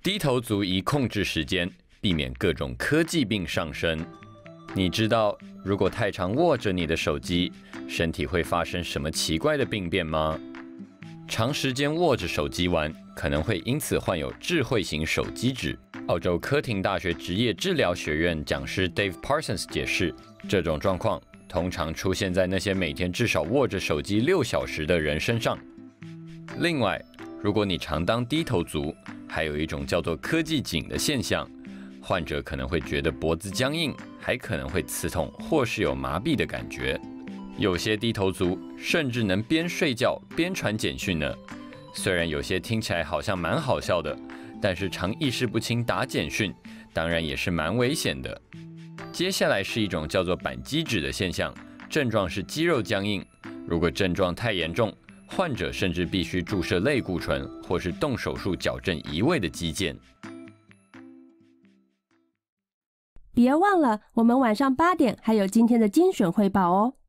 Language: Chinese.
低头族宜控制时间，避免各种科技病上升。你知道，如果太常握着你的手机，身体会发生什么奇怪的病变吗？长时间握着手机玩，可能会因此患有智慧型手机指。澳洲科廷大学职业治疗学院讲师 Dave Parsons 解释，这种状况通常出现在那些每天至少握着手机6小时的人身上。另外，如果你常当低头族，还有一种叫做科技颈的现象，患者可能会觉得脖子僵硬，还可能会刺痛或是有麻痹的感觉。有些低头族甚至能边睡觉边传简讯呢。虽然有些听起来好像蛮好笑的，但是常意识不清打简讯，当然也是蛮危险的。接下来是一种叫做扳机指的现象，症状是肌肉僵硬。如果症状太严重，患者甚至必须注射类固醇，或是动手术矫正移位的肌腱。 别忘了，我们晚上8点还有今天的精选汇报哦。